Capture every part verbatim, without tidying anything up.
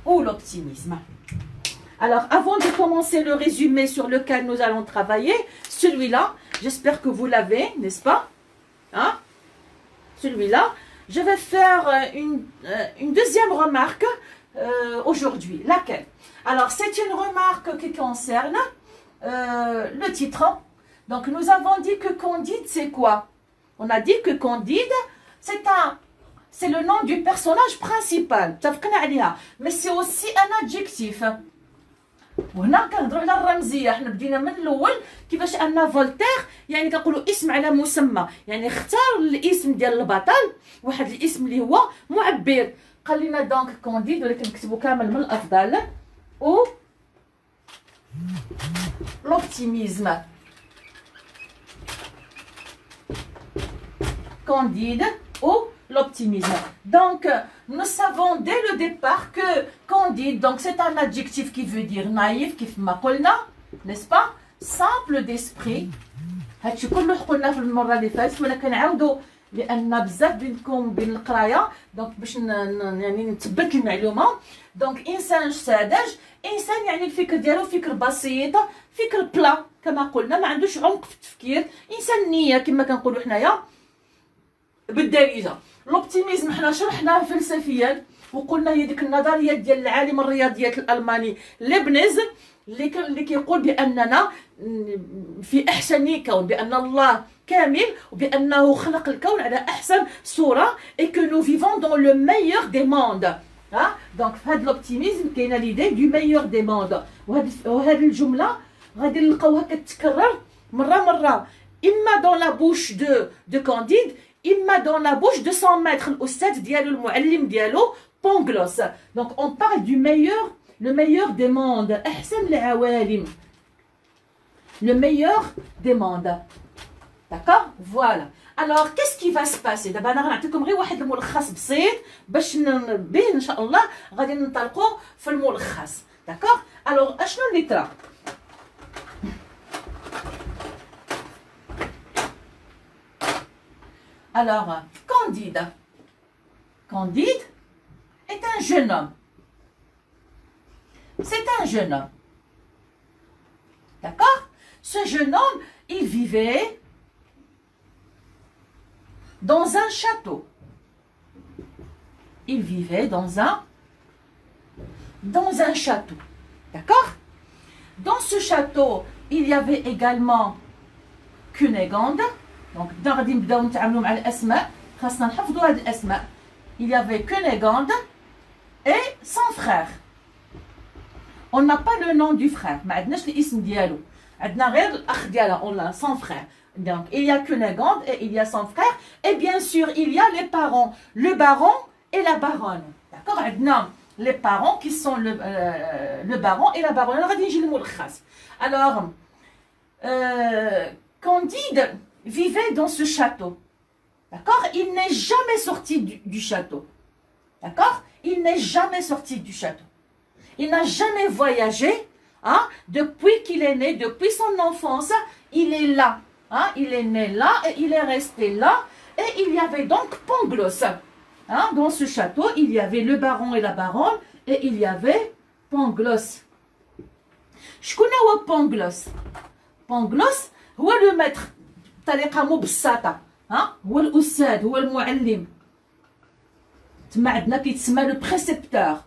ou l'optimisme. Alors, avant de commencer le résumé sur lequel nous allons travailler, celui-là, j'espère que vous l'avez, n'est-ce pas? Hein? Celui-là, je vais faire une, une deuxième remarque euh, aujourd'hui. Laquelle? Alors, c'est une remarque qui concerne euh, le titre. Donc, nous avons dit que Candide, c'est quoi? On a dit que Candide, c'est un... c'est le nom du personnage principal. Mais c'est aussi un adjectif. وهنا كنهضروا على الرمزيه. حنا بدينا من الاول كيفاش ان فولتير يعني كنقولوا اسم على مسمى، يعني اختار الاسم ديال البطل واحد الاسم اللي هو معبر. قال لنا دونك كونديد، ولكن نكتبوا كامل من الافضل، او لوبتيميزم. Candide ou l'optimisme. Donc, nous savons dès le départ que Candide, donc c'est un adjectif qui veut dire naïf, كيف ما قلنا, n'est-ce pas? Simple d'esprit. هادشي كله قلنا في المرة اللي فاتت، ولكن نعاودو لأن بزاف بينكم بين القراية، دونك باش يعني نثبت المعلومة. دونك إنسان ساذج، إنسان يعني الفكر ديالو فكر بسيط، فكر بلا كما قلنا، ما عندوش عمق في التفكير، إنسان نية كما كنقولوا حنايا بالدارجه. لوبتيميزم حنا شرحناه فلسفيا وقلنا هي ديك النظريه ديال العالم الرياضيات الالماني ليبنيز اللي كان اللي كيقول باننا في احسن كون، بان الله كامل وبانه خلق الكون على احسن صوره et que nous vivons dans le meilleur des mondes. ها دونك في هذا لوبتيميزم كاينه ليدي دو meilleur des mondes. وهذه الجمله غادي نلقاوها كتكرر مره مره اما dans la bouche de de Candide إما dans la bouche de son maître الأستاذ ديالو المعلم ديالو Pangloss. Donc on parle du meilleur, le meilleur des mondes، أحسن العوالم، le meilleur des mondes. D'accord? Voilà. Alors qu'est-ce qui va se passer؟ دابا أنا غنعطيكم غير واحد الملخص بسيط باش به إن شاء الله غادي ننطلقوا في الملخص. D'accord? Alors أشنو اللي طرا؟ Alors, Candide. Candide est un jeune homme. C'est un jeune homme. D'accord? Ce jeune homme, il vivait dans un château. Il vivait dans un, dans un château. D'accord? Dans ce château, il y avait également Cunégonde. Donc, غادي نبداو نتعاملوا مع الاسماء، خاصنا نحفظوا هاد الاسماء. Il y avait Cunégonde et son frère. On n'a pas le nom du frère، ما عندناش الاسم ديالو، عندنا غير الاخ ديالها، on a son frère. Donc il y a Cunégonde et il y a son frère, et bien sûr il y a les parents, le baron et la baronne. D'accord? عندنا les parents qui sont le euh, le baron et la baronne. غادي نجي للملخص. Alors euh, Candide vivait dans ce château. D'accord? Il n'est jamais sorti du, du château. D'accord? Il n'est jamais sorti du château. Il n'a jamais voyagé. Hein? Depuis qu'il est né, depuis son enfance, il est là. Hein? Il est né là et il est resté là. Et il y avait donc Pangloss. Hein? Dans ce château, il y avait le baron et la baronne. Et il y avait Pangloss. شكون هو Pangloss? Pangloss هو le maître. بطريقه مبسطه، ها هو الاستاذ، هو المعلم. تما عندنا كيتسمى لو بريسبتور.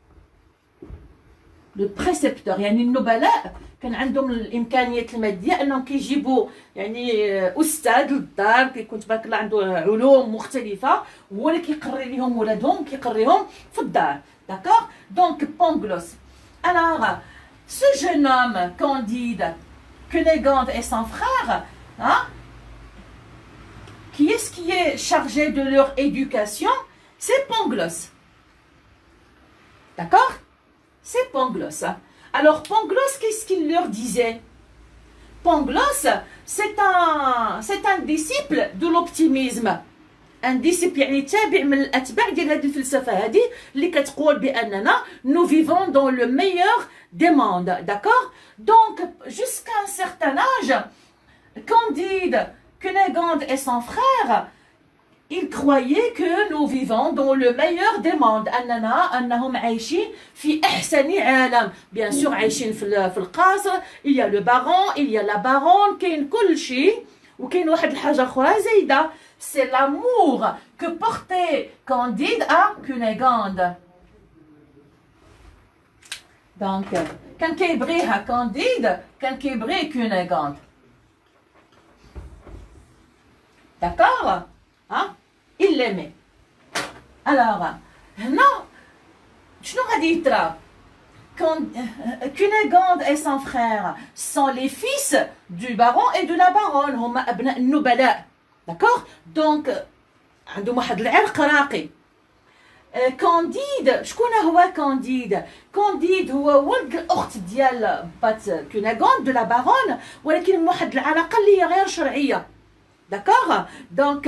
لو بريسبتور يعني النبلاء كان عندهم الامكانيات الماديه انهم كيجيبوا يعني استاذ للدار، كيكون تبارك الله عنده علوم مختلفه، هو اللي كيقري لهم ولادهم، كيقريهم في الدار. داكوغ؟ دونك Pangloss. Alors ce jeune homme Candide, Cunégonde et son frère, hein, qui est-ce qui est chargé de leur éducation? C'est Pangloss. D'accord? C'est Pangloss. Alors Pangloss, qu'est-ce qu'il leur disait? Pangloss, c'est un, c'est un disciple de l'optimisme. Un disciple يعني تابع من الأتباع ديال هذه الفلسفة هذه اللي كتقول بأننا nous vivons dans le meilleur des mondes. D'accord? Donc jusqu'à un certain âge, Candide, Cunégonde et son frère, ils croyaient que nous vivons dans le meilleur des mondes. أننا أنهم عايشين في أحسن عالم. Bien sûr عايشين في في القصر. Il y a le baron, il y a la baronne, كاين كل شيء. وكاين واحد الحاجة أخرى زايدة. C'est l'amour que portait Candide à Cunégonde. Donc, كان كيبغيها كانديد كان كيبغي كونيغوند. D'accord? Hein? Il l'aimait. Alors, هنا شنو غادي يطرا؟ Cunégonde et son frère sont les fils du baron et de la baronne. هما أبناء النبلاء. D'accord? Donc, عندهم واحد العرق راقي. كانديد شكون هو كانديد؟ كانديد هو ولد الاخت ديال بات كونيغوند دو لا بارون، ولكن من واحد العلاقه اللي هي غير شرعيه. داكوغ دونك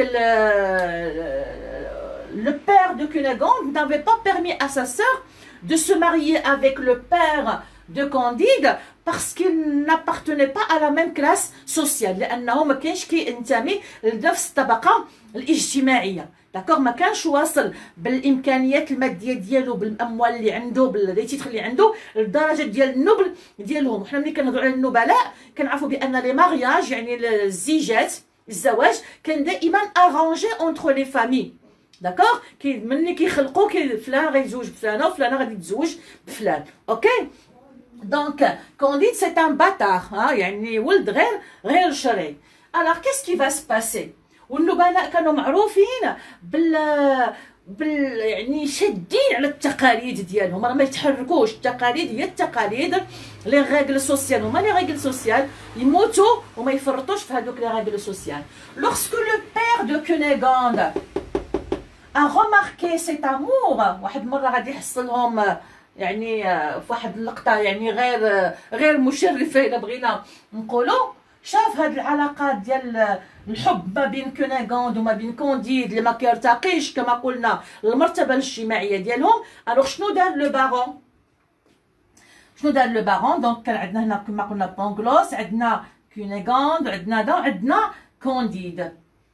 le père de Cunégonde n'avait pas permis à sa sœur de se marier avec le père de Candide parce qu'il n'appartenait pas à la même classe sociale، لانه ما كانش كينتمي لنفس الطبقه الاجتماعيه. داكوغ ما كانش واصل بالامكانيات الماديه ديالو بالاموال اللي عنده باللي تيتخ اللي عنده لدرجه ديال النبل ديالهم. وحنا ملي كنهضروا على النبلاء كنعرفوا بان لي مارياج يعني الزيجات الزواج كان دائما ارانجي اونتر لي فامي. داكوغ كي ملي كيخلقوا كي فلان غيتزوج بفلانه وفلانه غادي تتزوج بفلان. اوكي دونك كانديد سي ان باتار يعني ولد غير غير شرعي. الوغ كيس كي فا سي باسي؟ والنبلاء كانوا معروفين بال بال يعني شادين على التقاليد ديالهم، راه ما يتحركوش. التقاليد هي التقاليد، لي ريغل سوسيال هما لي ريغل سوسيال، يموتوا وما يفرطوش في هذوك لي ريغل سوسيال. لوغسكو لو بير دو كونيغوند a remarqué cet amour، واحد مره غادي يحصلهم يعني في واحد اللقطه يعني غير غير مشرفه الا بغينا نقولوا، شاف هاد العلاقات ديال الحب ما بين كونيغوند وما بين كانديد اللي ما كيرتقيش كما قلنا المرتبه الاجتماعيه ديالهم. الوغ شنو دار لو بارون؟ شنو دار لو بارون؟ دونك كان عندنا هنا كما قلنا بونغلوس، عندنا كونيغوند، عندنا دا، عندنا كانديد.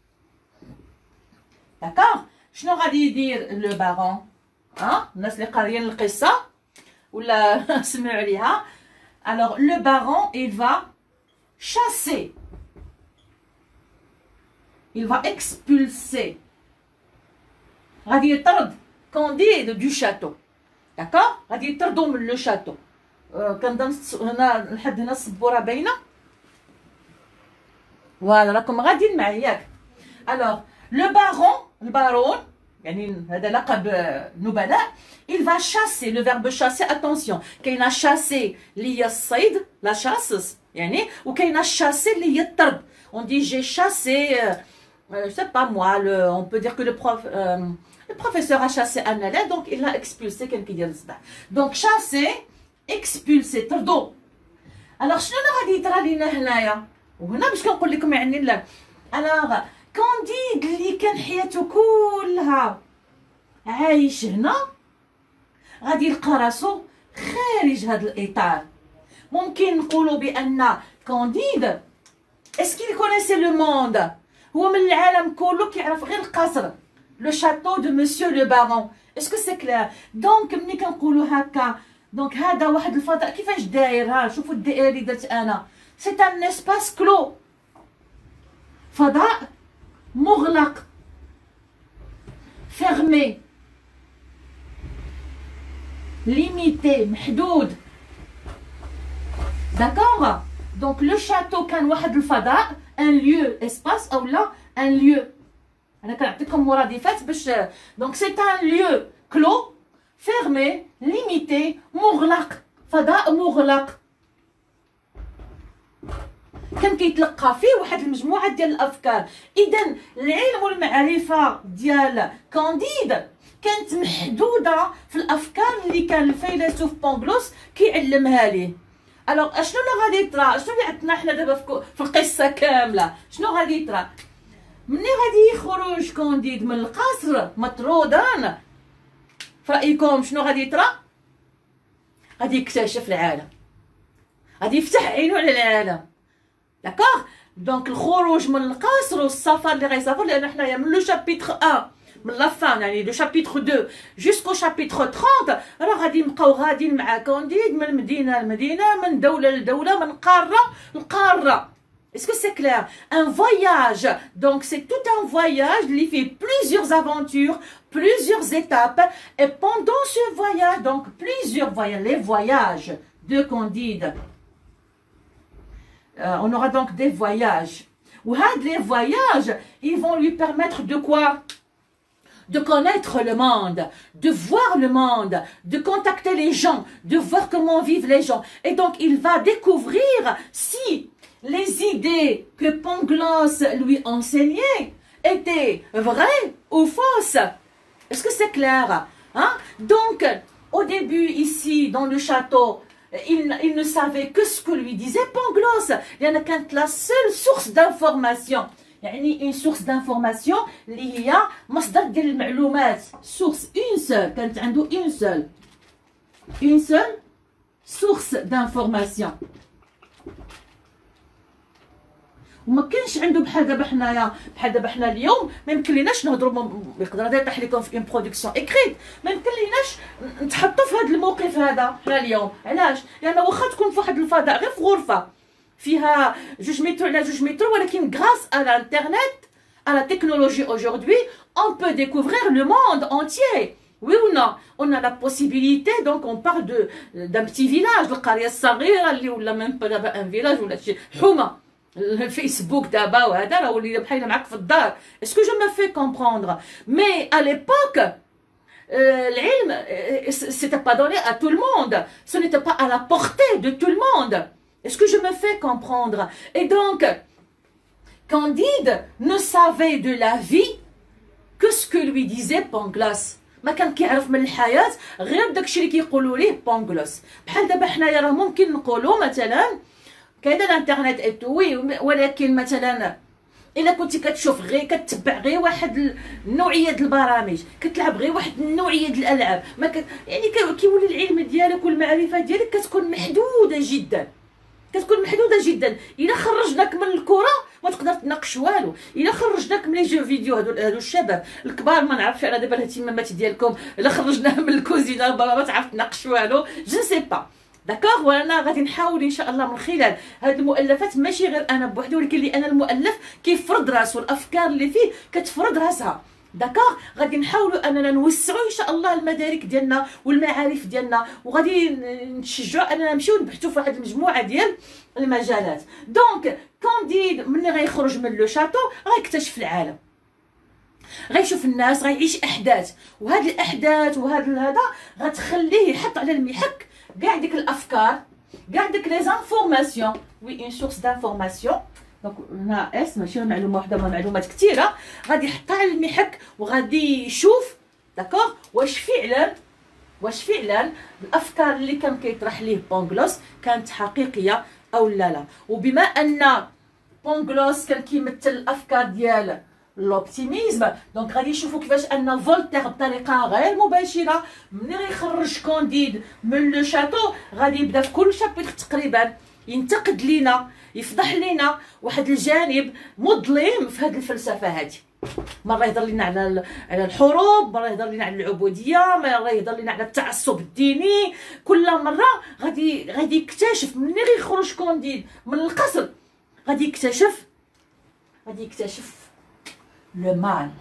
داكوغ شنو غادي يدير لو بارون؟ ها الناس اللي قاريين القصه ولا سمعوا عليها. الوغ لو بارون il va chasser، il va expulser، غادي يطرد كانديد دو شاتو. داكوغ غادي يطردو من لو شاتو. أه كنظن هنا لحد هنا السبوره باينه. فوالا راكم غاديين معايا ياك. الوغ لو بارون البارون يعني هذا لقب نبلاء. il va chasser، le verbe chasser attention كاينه chasser اللي هي الصيد لا شاسس يعني، وكاينه chasser اللي هي الطرد. on dit j'ai chassé euh, je sais pas moi le, on peut dire que le prof euh, le professeur a chassé un élève donc il l'a expulsé كان كيدير الصباح. donc chasser expulser طردو. alors شنو غادي يطرا لينا هنايا؟ وهنا باش كنقول لكم يعني لا. alors كانديد اللي كان حياته كلها عايش هنا غادي يلقى راسو خارج هذا الاطار. ممكن نقولوا بان كانديد اسكي كونيسي لو موند، هو من العالم كله كيعرف غير القصر لو شاتو دو مسيو لو بارون. اسكو سي كلير؟ دونك ملي كنقولوا هكا دونك هذا واحد الفضاء كيفاش داير. ها شوفوا الدائره اللي درت انا، سي ان اسباس كلو، فضاء مغلق fermé limité محدود. d'accord donc le château كان واحد الفضاء un lieu espace او لا un lieu. انا كنعطيكم مرادفات باش donc c'est un lieu clos fermé limité مغلق، فضاء مغلق كان كيتلقى فيه واحد المجموعه ديال الافكار. اذا العلم والمعرفه ديال كانديد كانت محدوده في الافكار اللي كان الفيلسوف بونغلوس كيعلمها ليه. الوغ اشنو اللي غادي يطرا؟ شنو اللي عندنا حنا دابا في القصه كامله؟ شنو غادي يطرا؟ ملي غادي يخرج كانديد من القصر مطرودا في رايكم شنو غادي يطرا؟ غادي يكتشف العالم، غادي يفتح عينو على العالم. داكوغ دونك الخروج من القصر والسفر اللي غيسافر، لان حنايا من لو شابيتر واحد من لا فان يعني لو شابيتر اثنين جوسكو شابيتر ثلاثين راه غادي نبقاو غاديين مع كانديد من مدينه لمدينه، من دوله لدوله، من قاره لقاره. Est-ce que c'est clair? Un voyage, donc c'est tout un voyage qui fait plusieurs aventures, plusieurs étapes, et pendant ce voyage, donc plusieurs voyages, les voyages de Candide, euh, on aura donc des voyages. Ou les voyages, ils vont lui permettre de quoi? De connaître le monde, de voir le monde, de contacter les gens, de voir comment vivent les gens. Et donc il va découvrir si les idées que Pangloss lui enseignait étaient vraies ou fausses. Est-ce que c'est clair? Hein? Donc, au début, ici, dans le château, il, il ne savait que ce que lui disait Pangloss. Il y en a qu'un la seule source d'information. يعني une source d'information اللي هي مصدر ديال المعلومات. source une seule. كانت عنده une seule. une seule source d'information. وما كانش عنده بحال دابا حنايا بحال دابا حنا اليوم ما يمكن ليناش نهضروا، يقدر هذا يطيح لكم في اون برودكسيون اكريت، ما يمكن ليناش نتحطوا في هذا الموقف هذا حنا اليوم. علاش؟ لان واخا تكون في واحد الفضاء غير في غرفه فيها جوج متر على جوج متر، ولكن غراس à l'internet à la technologie aujourd'hui on peut découvrir le monde entier. Oui ou non? On a la possibilité, donc on parle de d'un petit village القريه الصغيره اللي ولا ميم با دابا ان فيلاج ولا شي حومه. الفيسبوك دابا وهذا راه ولينا بحال معاك في الدار. اسكو جو مو في كومبروندر؟ مي à l'époque العلم c'était pas donné à tout le monde, ce n'était pas à la portée de tout le monde. Est-ce que je me fais comprendre? Et donc Candide ne savait de la vie que ce que lui disait Pangloss. ما كان كيعرف من الحياه غير داكشي اللي كيقولوا ليه بونغلوس. بحال دابا حنايا راه ممكن نقولوا مثلا كاين الانترنت اي وي، ولكن مثلا الا كنتي كتشوف غير كتبع غير واحد النوعيه ديال البرامج، كتلعب غير واحد النوعيه ديال الالعاب، ما ك... يعني كيولي العلم ديالك والمعرفه ديالك كتكون محدوده جدا، كتكون محدوده جدا. الا خرجناك من الكره ما تقدر تناقش والو، الا خرجناك من لي جو فيديو هادو هادو الشباب الكبار ما نعرفش على دابا الاهتمامات ديالكم، الا خرجناه من الكوزينه ربما ما تعرف تناقش والو، جو سي با. داكوغ. وانا غادي نحاول ان شاء الله من خلال هاد المؤلفات ماشي غير انا بوحدي، ولكن اللي انا المؤلف كيفرض راسو، الافكار اللي فيه كتفرض راسها. داكوغ. غادي نحاولوا اننا نوسعوا ان شاء الله المدارك ديالنا والمعارف ديالنا، وغادي نشجعوا اننا نمشيو نبحثوا في واحد المجموعه ديال المجالات. دونك كانديد ملي غيخرج من لو شاتو غيكتشف العالم، غيشوف الناس، غيعيش احداث، وهاد الاحداث وهاد هذا غتخليه يحط على المحك كاع ديك الافكار، كاع ديك لي زانفورماسيون. وي اون سورس دانفورماسيون. دونك هنا اس ماشي معلومه واحده، ما معلومات كثيره غادي يحطها على المحك وغادي يشوف داكوغ واش فعلا واش فعلا الافكار اللي كان كيطرح ليه بونغلوس كانت حقيقيه او لا لا. وبما ان بونغلوس كان كيمثل الافكار ديال لوبتيميزم، دونك غادي نشوفوا كيفاش ان فولتير بطريقه غير مباشره ملي غيخرج كانديد من لو شاتو غادي يبدا في كل شابيتر تقريبا ينتقد لينا، يفضح لينا واحد الجانب مظلم في هذه الفلسفه هذه. مره يهضر لنا على على الحروب، مره يهضر لنا على العبوديه، مره يهضر لنا على التعصب الديني. كل مره غادي غادي يكتشف ملي غيخرج كانديد من القصر غادي يكتشف غادي يكتشف le mal،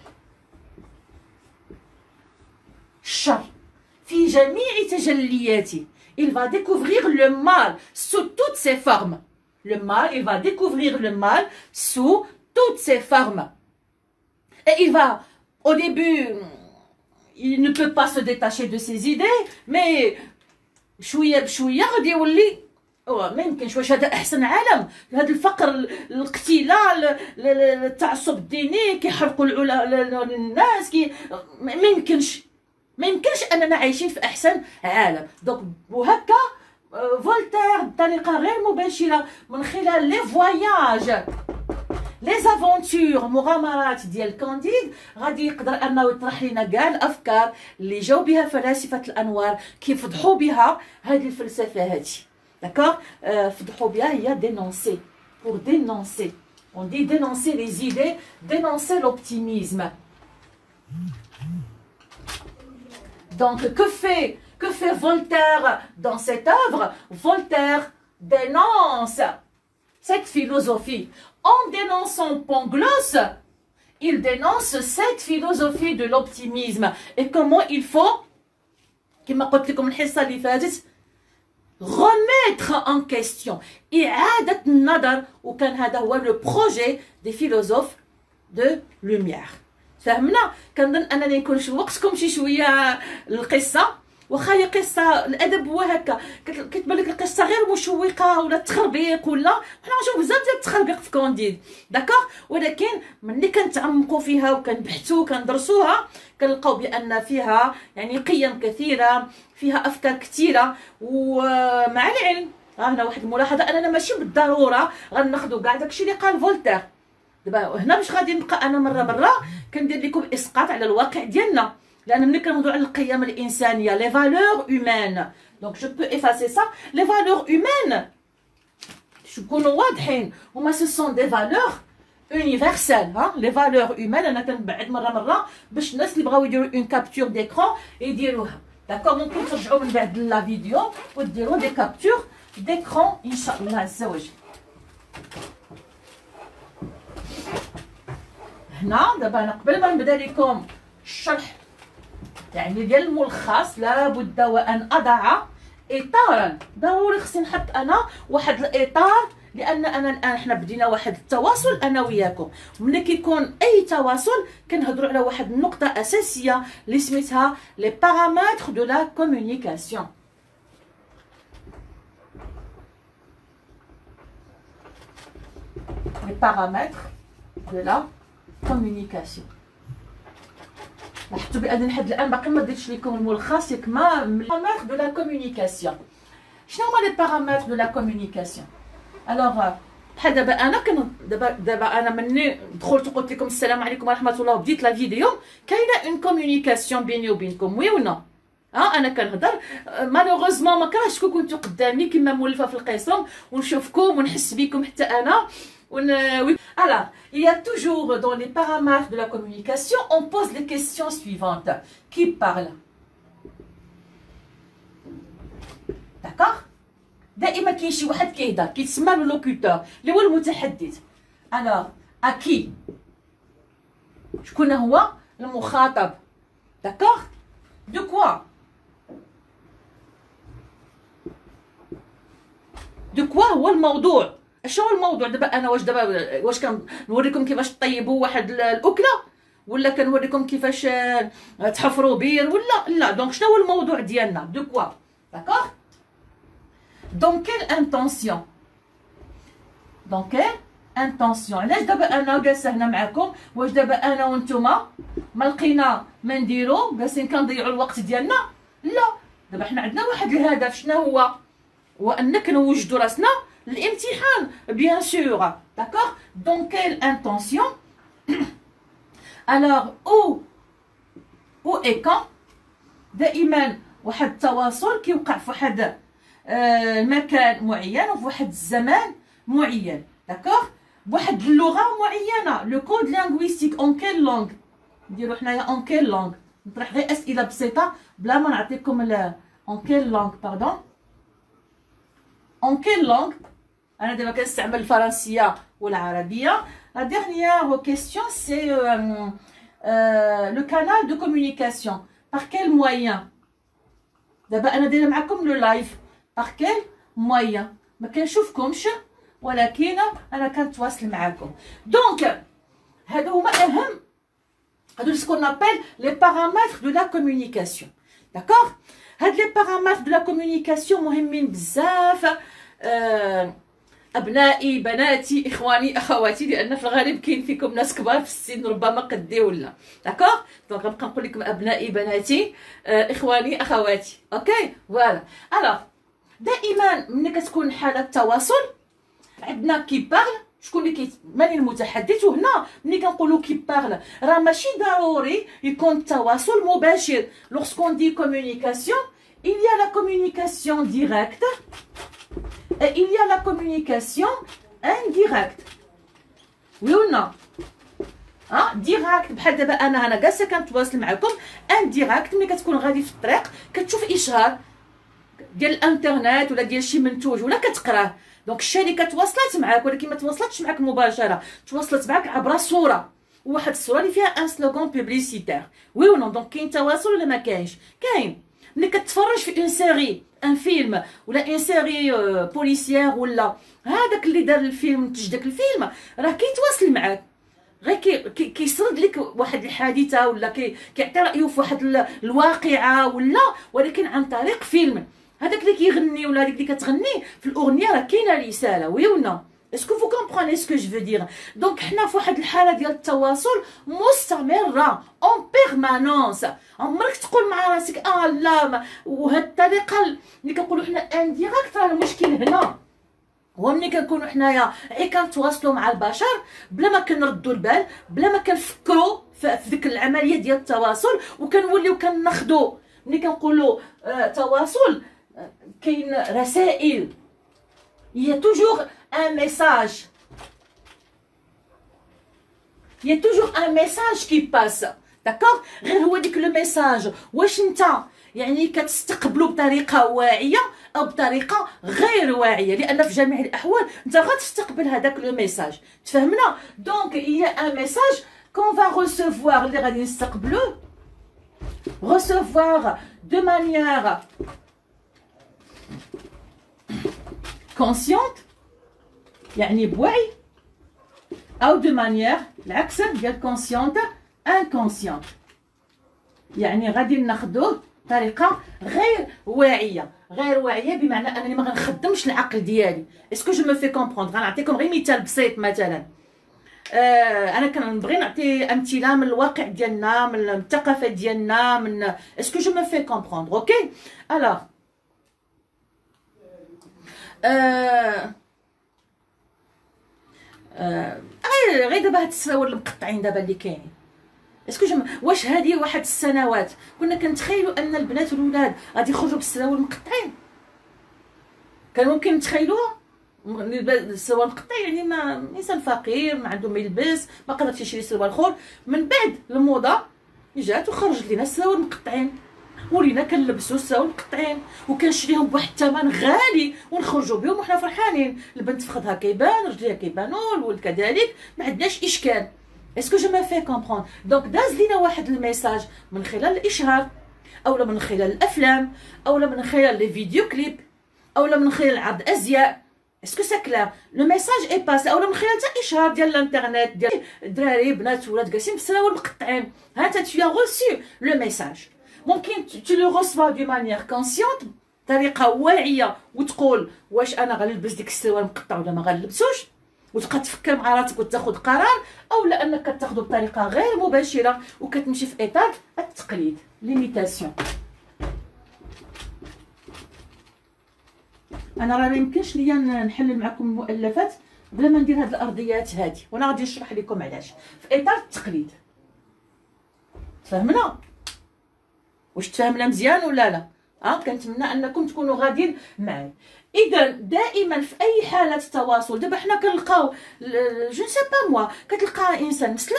الشر في جميع تجلياته. Il va découvrir le mal sous toutes ses formes. Le mal, il va découvrir le mal sous toutes ses formes. Et il va, au début, il ne peut pas se détacher de ses idées, mais شويه بشويه غادي يولي ما يمكنش. واش هذا احسن عالم؟ هذا الفقر، الاقتلال، التعصب الديني، كيحرقوا الناس، كي ما يمكنش ما يمكنش اننا عايشين في احسن عالم. دونك وهكا فولتير بطريقه غير مباشره من خلال لي فواياج، لي زافونتور، مغامرات ديال كانديد، غادي يقدر انه يطرح لنا كاع الافكار اللي جاو بها فلاسفه الانوار كيفضحوا بها هذه الفلسفه هذه. داكوغ. فضحوا بها هي دينونسي، بور دينونسي On dit dénoncer les idées, dénoncer l'optimisme. Donc, que fait, que fait Voltaire dans cette œuvre? Voltaire dénonce cette philosophie. En dénonçant Pangloss, il dénonce cette philosophie de l'optimisme. Et comment il faut, كما قلت لكم الحصة اللي فاتت, remettre en question, إعادة النظر, وكان هذا هو le projet des philosophes de lumière. فهمنا؟ كنظن انني نكون شوقتكم شي شويه القصه، واخا هي قصه الادب هو هكا كتبان لك القصه غير مشوقه ولا تخربيق، ولا حنا نشوف بزاف ديال التخربيق في كونديد داكوغ، ولكن ملي كنتعمقوا فيها وكنبحثوا وكندرسوها كنلقاو بان فيها يعني قيم كثيره، فيها افكار كثيره. ومع العلم هنا واحد الملاحظه اننا ماشي بالضروره غناخذوا كاع داكشي اللي قال فولتير. دابا هنا باش غادي نبقى انا مره مره كندير لكم اسقاط على الواقع ديالنا، لان ملي كنهضروا على القيم الانسانيه لي فالور هيومان، دونك جو بو افاسي سا. لي فالور هيومان نكونوا واضحين، هما سو سون دي فالور يونيفرسال. ها لي فالور هيومان انا كنبعد مره مره باش الناس اللي بغاو يديروا اون كابتور ديكرون يديروها. داكوغ ممكن ترجعوا من بعد لا فيديو وديروا دي كابتور ديكرون ان شاء الله عز وجل. هنا دابا انا قبل ما نبدا لكم الشرح يعني ديال الملخص لابد وان اضع اطارا، ضروري خصني نحط انا واحد الاطار، لان انا الان حنا بدينا واحد التواصل انا وياكم. ملي كيكون اي تواصل كنهضروا على واحد النقطه اساسيه اللي سميتها لي بارامتر دو لا كومونيكاسيون. لي بارامتر دو لا كومونيكاسيون. لاحظتوا بان لحد الان باقي ما درتش لكم الملخص ياك ما بارامتر دو لا كومونيكاسيون. شنو هما لي بارامتر دو لا كومونيكاسيون؟ الوغ بحال دابا انا كن دابا دابا انا مني دخلت وقلت لكم السلام عليكم ورحمه الله وبديت لا فيديو، كاينه اون كومونيكاسيون بيني وبينكم، وي ولا ها؟ انا كنهضر مالوغوزمون ما كرهتكم كنتو قدامي كما مولفه في القسم ونشوفكم ونحس بكم حتى انا. Alors, il y a toujours dans les paramètres de la communication, on pose les questions suivantes. Qui parle? D'accord? دائما كاين شي واحد كيهضر كيتسمى لو لوكوتور اللي هو المتحدث. Alors, à qui? شكون هو المخاطب؟ D'accord? De quoi? De quoi هو الموضوع؟ شنو هو الموضوع؟ دابا انا واش دابا واش كنوريكم كيفاش طيبوا واحد الاكله، ولا كنوريكم كيفاش تحفروا بير، ولا لا؟ دونك شنو هو الموضوع ديالنا؟ دو كوا؟ داكوغ؟ دون كيل انتونسيون؟ دون كيل انتونسيون؟ علاش دابا انا جالسه هنا معكم؟ واش دابا انا وانتوما ما لقينا ما نديرو جالسين كنضيعوا الوقت ديالنا؟ لا، دابا حنا عندنا واحد الهدف. شنو هو؟ هو انك نوجدوا راسنا l'imtihan, bien sûr, d'accord? Dans quelle intention? Alors, où, où et quand? دائما واحد التواصل كيوقع في واحد المكان معين وفي واحد الزمان معين، d'accord؟ بواحد اللغة معينة، لو كود لينغويستيك اون كيل لونغ؟ نديرو حنايا اون كيل لونغ، نطرح غير اسئلة بسيطة بلا ما نعطيكم اون كيل لونغ، باردون. اون كيل لونغ؟ أنا دابا كنستعمل الفرنسية والعربية. La dernière question c'est euh, euh, le canal de communication. Par quel moyen? دابا أنا دايرة معكم لو لايف. Par quel moyen؟ ما كنشوفكمش ولكن أنا كنتواصل معكم. دونك هادو هما أهم هادو ce qu'on appelle les paramètres de la communication. D'accord؟ هاد les paramètres de la communication مهمين بزاف. euh, أبنائي بناتي إخواني أخواتي، لأن في الغالب كاين فيكم ناس كبار في السن ربما قدي ولا داكوغ، دونك غنبقى نقول لكم أبنائي بناتي آه إخواني أخواتي. أوكي فوالا. ألوغ دائما ملي كتكون حالة تواصل عندنا كي بارل، شكون اللي كي من المتحدث. وهنا ملي كنقولوا كي بارل راه ماشي ضروري يكون تواصل مباشر. لوغسكون دي كومونيكاسيون il y a la communication directe et il y a la communication indirecte. وي ولا ها ديراكت. بحال دابا انا انا جالسه كنتواصل معكم ان ديراكت، ملي كتكون غادي في الطريق كتشوف اشهار ديال الانترنت ولا ديال شي منتوج ولا كتقراه، دونك الشركه تواصلت معاك ولكن ما تواصلتش معاك مباشره، تواصلت معاك عبر صوره، وواحد الصوره اللي فيها ان سلوغان بوبليسيتير. وي ولا دونك كاين تواصل ولا ما كاينش؟ كاين. ملي كتفرج في اون سيري ان فيلم ولا اون سيري بوليسيير ولا هذاك اللي دار الفيلم منتج داك الفيلم راه كيتواصل معاك، غير كي كيسرد لك واحد الحادثه ولا كي كيعطي رايه في واحد الواقعه ولا، ولكن عن طريق فيلم. هذاك اللي كيغني ولا هذيك اللي كتغني في الاغنيه راه كاينه رساله. وي ولا اسكو فو كومبروني سكو جو فو دير؟ دونك حنا في واحد الحاله ديال التواصل مستمره اون بيرمانونس. عمرك تقول مع راسك اه لا، وهاد الطريقه اللي كنقولوا حنا ان ديراكت راه المشكل هنا هو ملي كنكونوا حنايا غير كنتواصلوا مع البشر بلا ما كنردوا البال، بلا ما كنفكروا في ديك العمليه ديال التواصل، وكنوليو كناخذوا ملي كنقولوا آه تواصل آه كاين رسائل، il y a toujours un message il y a toujours un message qui passe داكوغ. غير هو ديك لو ميساج واش انت يعني كتستقبلو بطريقه واعيه او بطريقه غير واعيه، لان في جميع الاحوال انت غتستقبل هذاك لو ميساج. تفهمنا؟ دونك il y a un message qu'on va recevoir اللي غادي نستقبلوه recevoir de manière consciente يعني بوعي، او دو مانيير العكس ديال كونسيونت انكونسيونت يعني غادي ناخذوه بطريقه غير واعيه. غير واعيه بمعنى انني ما غنخدمش العقل ديالي. اسكو جو مو في كومبروندر؟ غنعطيكم غير مثال بسيط. مثلا آه انا كنبغي نعطي امثله من الواقع ديالنا، من الثقافه ديالنا، من اسكو جو مو في كومبروندر؟ اوكي الوغ آه آه غير غير دابا هاد السراول المقطعين دابا اللي كاينين، اسكو جم... واش هذه واحد السنوات كنا كنتخيلوا ان البنات والولاد غادي يخرجوا بالسراول المقطعين؟ كان ممكن نتخيلوها السروال المقطع يعني ما انسان فقير ما عنده ما يلبس، ما قدرش يشري سروال اخر. من بعد الموضه جات وخرجت لنا السراول المقطعين، ولينا كنلبسوا السراول المقطعين وكنشريهم بواحد الثمن غالي ونخرجوا بهم وحنا فرحانين. البنت فخذها كيبان، رجليها كيبانوا، الولد كذلك، ما عندناش اشكال. اسكو جو ما في كومبروند؟ دونك داز لينا واحد الميساج من خلال الاشهار، اولا من خلال الافلام، اولا من خلال لي فيديو كليب، اولا من خلال عرض ازياء. اسكو سا كلير؟ لو ميساج اي باسي، اولا من خلال تا اشهار ديال الانترنت ديال دراري بنات ولاد جالسين بالسراول مقطعين. ها انت tu as reçu لو ميساج، ممكن tu le reçois دو مانيير كونسيونت بطريقه واعيه وتقول واش انا غنلبس ديك السروال مقطع ولا ما غنلبسوش، وتبقى تفكر مع راسك وتاخذ قرار، او لانك كتاخذه بطريقه غير مباشره وكتمشي في اطار التقليد ليميتاسيون. انا راه ما يمكنش ليا نحلل معكم المؤلفات بلا ما ندير هاد الارضيات هادي، وانا غادي نشرح لكم علاش في اطار التقليد. تفهمنا؟ واش تفهمنا مزيان ولا لا؟ ها أه؟ كنتمنى انكم تكونوا غاديين معايا. اذا دائما في اي حاله تواصل، دابا حنا كنلقاو جو سي با موا كتلقى انسان مسلم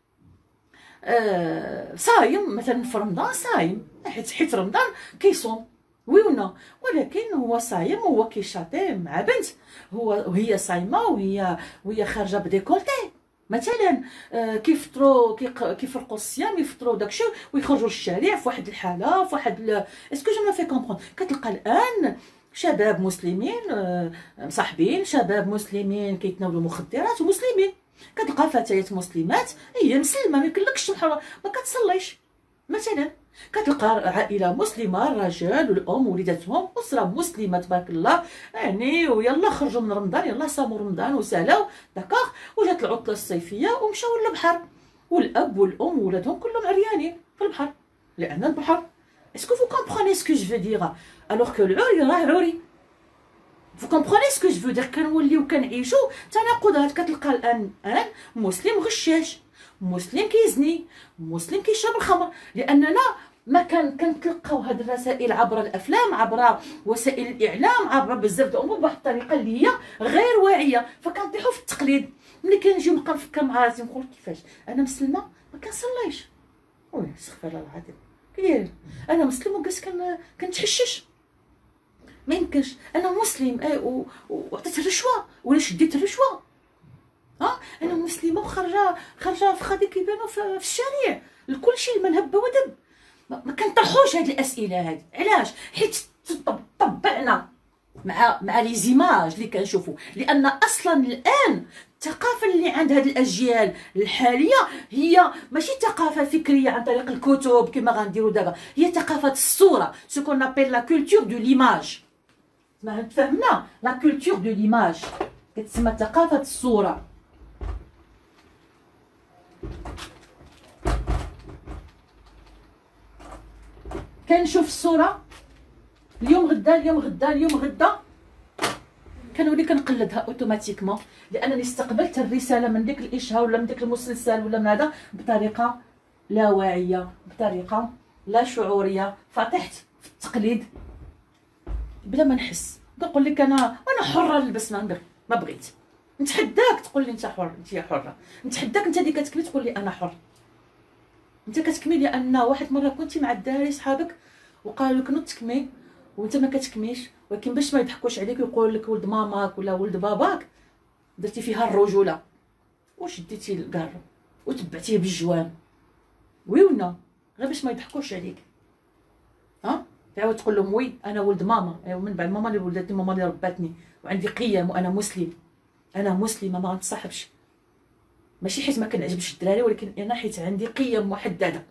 آه صايم مثلا في رمضان، صايم حيت حيت رمضان كيصوم، وي ولا، ولكن هو صايم وهو كيشاطي مع بنت، هو وهي صايمه وهي وهي خارجه بديكولتي مثلا، آه كيفطروا كيفرقوا الصيام، يفطروا داكشي ويخرجوا للشارع في واحد الحاله، في واحد ال... اسكو جو ما في كومبروند؟ كتلقى الان شباب مسلمين آه مصاحبين، شباب مسلمين كيتناولوا مخدرات ومسلمين، كتلقى فتيات مسلمات هي مسلمه ما يمكنلكش ما كتصليش مثلا، كتلقى عائله مسلمه، الرجال والام وليداتهم اسره مسلمه تبارك الله يعني، ويلا خرجوا من رمضان، يلا صاموا رمضان وسالاو داكوغ، وجات العطله الصيفيه ومشاو للبحر، والاب والام وولادهم كلهم عريانين في البحر، لان البحر اسكو فو كومبروني سكو جو فو دير؟ الوغ كو العري راه عري. فو كومبروني سكو جو فو دير؟ كنوليو كنعيشو تناقضات. كتلقى الان الان مسلم غشاش، مسلم كيزني، مسلم كيشرب الخمر، لاننا ما كان كنتلقاو هاد الرسائل عبر الافلام، عبر وسائل الاعلام، عبر بزاف د الامور بواحد الطريقه اللي هي غير واعيه، فكنطيحوا في التقليد. ملي كنجي نبقى نفكر مع راسي نقول كيفاش انا مسلمه ما كنصليش، وي استغفر الله العظيم كي انا مسلم وجالس كن كنتحشش، ما يمكنش انا مسلم اي وعطيت الرشوه ولا شديت الرشوه، ها انا مسلمه وخارجه خارجه في خدي كيبانوا في الشارع لكل شيء من هبه ودب. ما كنطرحوش هاد الاسئله هادي، علاش؟ حيت طبعنا مع مع لي زيماج اللي كنشوفوا، لان اصلا الان الثقافه اللي عند هاد الاجيال الحاليه هي ماشي ثقافه فكريه عن طريق الكتب كما غنديروا دابا، هي ثقافه الصوره، سو كون ابل لا كولتور دو ليماج. ما تفهمنا لا كولتور دو ليماج كتسمى ثقافه الصوره. كنشوف الصوره اليوم غدا اليوم غدا اليوم غدا كنولي كنقلدها اوتوماتيكمون، لانني استقبلت الرساله من ديك الاشهار ولا من ديك المسلسل ولا من هذا بطريقه لا واعيه، بطريقه لا شعوريه، فطحت في التقليد بلا ما نحس. كنقول لك انا انا حره نلبس ما نبغي ما بغيت، نتحداك تقول لي انت حر، انت حره، نتحداك انت اللي كتكمل تقول لي انا حر. انت كتكمي لان واحد مره كنتي مع الدراري صحابك وقالوا لك نوض تكمي وانت ما كتكميش، ولكن باش ما يضحكوش عليك ويقول لك ولد ماماك ولا ولد باباك درتي فيها الرجوله وشديتي الكار وتبعتيه بالجوان، وي ولا غير باش ما يضحكوش عليك. ها تعاود تقول لهم وي انا ولد ماما، ايوا من بعد ماما اللي ولدتني، ماما اللي رباتني وعندي قيم وانا مسلم، انا مسلمه ما غنتصاحبش، ماشي حيت ما كنعجبش الدراري ولكن انا حيت عندي قيم محدده،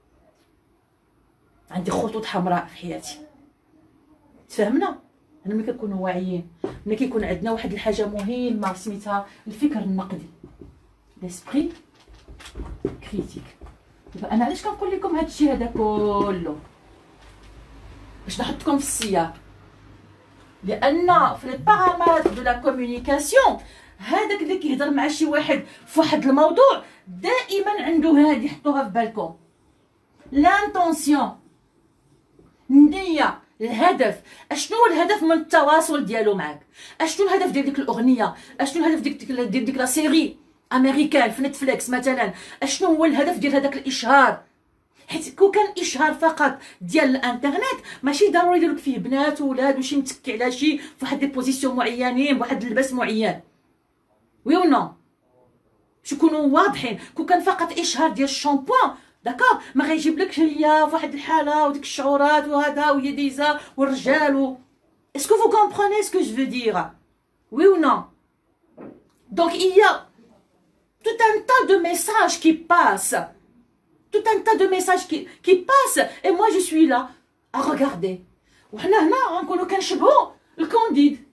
عندي خطوط حمراء في حياتي. تفهمنا؟ انا ملي كنكونوا واعيين، ملي كيكون عندنا واحد الحاجه مهمه سميتها الفكر النقدي، ليسبري كريتيك. دابا انا علاش كنقول لكم هذا الشيء هذا كله؟ باش نحطكم في السياق، لان في البارامتر دو لا كومونيكاسيون هذاك اللي كيهضر مع شي واحد في واحد الموضوع دائما عنده هذه، حطوها في بالكم، لانتونسيون، النيه، الهدف. اشنو هو الهدف من التواصل ديالو معك؟ اشنو الهدف ديال ديك الاغنيه؟ اشنو الهدف ديك ديال ديك لا سيري امريكان في نتفليكس مثلا؟ اشنو هو الهدف ديال هذاك الاشهار؟ حيت كون كان اشهار فقط ديال الانترنت ماشي ضروري يديروا لك فيه بنات وولاد وشي متكي على شي فواحد دي بوزيسيون معينين بواحد اللباس معين، وي و نو شكونوا واضحين. كون كان فقط اشهار ديال الشامبوان داكور ما غيجيب لكش هي فواحد الحاله وديك الشعورات وهذا وهي ديزا والرجال و... اسكو فو كومبروني سكو جو فو دير؟ وي و نو. دونك il y a tout un tas de messages qui passent, tout un tas de messages qui qui passent et moi je suis là à regarder. وحنا هنا غنكونوا كنشبهوا الكونديد،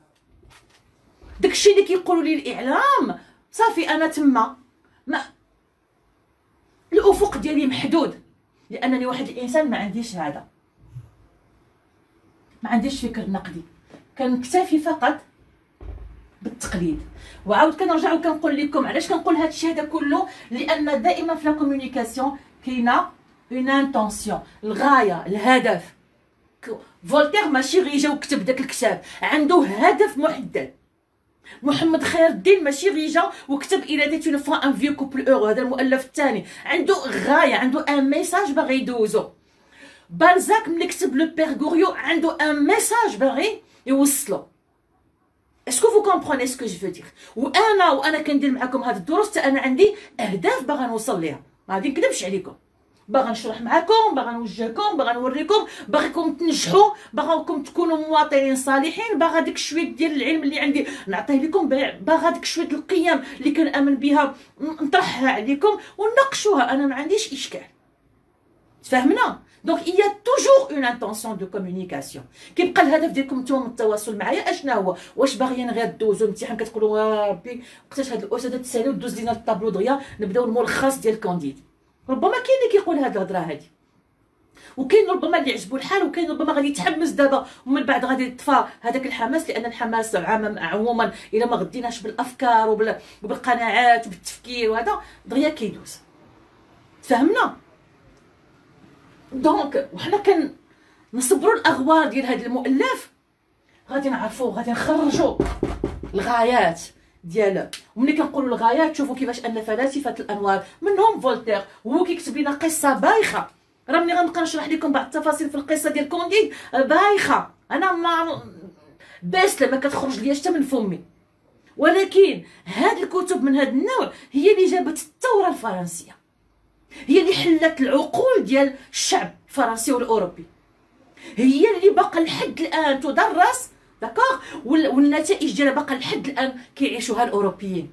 داكشي اللي كيقولوا لي الاعلام صافي انا تما ما الافق ديالي محدود، لانني واحد الانسان ما عنديش هذا، ما عنديش فكر نقدي، كنكتفي فقط بالتقليد. وعاود كنرجع وكنقول لكم علاش كنقول هذا الشيء هذا كله، لان دائما في لا كومونيكاسيون كاينه اون انتونسيون، الغايه، الهدف. فولتير ماشي غير جا وكتب داك الكتاب، عنده هدف محدد. محمد خير الدين ماشي غير جا وكتب الى ديت اون فوا ان فيو كوبل اورو، هذا المؤلف الثاني عنده غايه، عنده ان ميساج باغي يدوزو. بالزاك ملي كتب لو بير غوريو عنده ان ميساج باغي يوصلو. اسكو فو كومبروني سكو جو فو دير؟ وانا وانا كندير معكم هاد الدروس انا عندي اهداف باغا نوصل ليها، ما غادي نكذبش عليكم، باغا نشرح معكم، باغا نوجهكم، باغا نوريكم، باغيكم تنجحوا، باغاكم تكونوا مواطنين صالحين، باغا ديك شويه ديال العلم اللي عندي نعطيه لكم، باغا ديك شويه القيم اللي كنامن بها نطرحها عليكم ونناقشوها، انا ما عنديش اشكال. تفهمنا؟ دونك il y a toujours une intention de communication. كيبقى الهدف ديالكم نتوما من التواصل معايا اشنا هو؟ واش باغيين غير دوزو الامتحان كتقولوا يا ربي وقتاش هاد الاستاذه تسالي ودوز لينا الطابلو دغيا نبداو الملخص ديال الكانديد؟ ربما كاين اللي كيقول هاد الهضره هادي، وكاين ربما اللي عجبو الحال، وكاين ربما غادي يتحمس دابا ومن بعد غادي يطفى هذاك الحماس، لان الحماس عموما الا ما غديناش بالافكار وبالقناعات وبالتفكير وهذا دغيا كيدوز. تفهمنا؟ دونك وحنا كن نصبروا الاغوار ديال هذا المؤلف، غادي نعرفوا غادي نخرجوا الغايات ديال. وملي كنقولوا الغايات شوفوا كيفاش ان فلاسفه الانوار منهم فولتير هو كيكتب لنا قصه بايخه. راه ملي غنبقى نشرح لكم بعض التفاصيل في القصه ديال كونديد بايخه، انا ما باس لما كتخرج ليا حتى من فمي. ولكن هاد الكتب من هاد النوع هي اللي جابت الثوره الفرنسيه، هي اللي حلت العقول ديال الشعب الفرنسي والاوروبي، هي اللي باقا لحد الان تدرس داكوغ، والنتائج ديالها باقا لحد الان كيعيشوها الاوروبيين